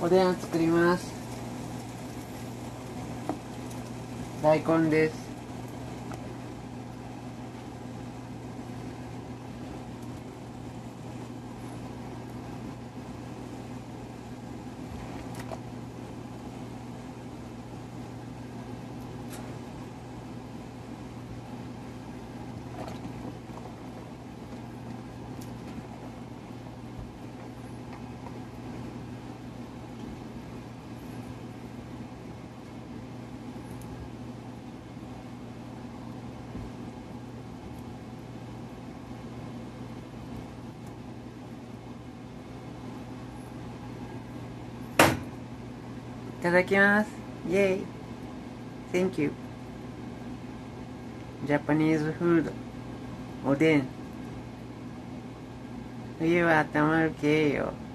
おでんを作ります。大根です。いただきます。イェイ。Thank you. ジャパニーズフード。おでん。冬は温まる系よ。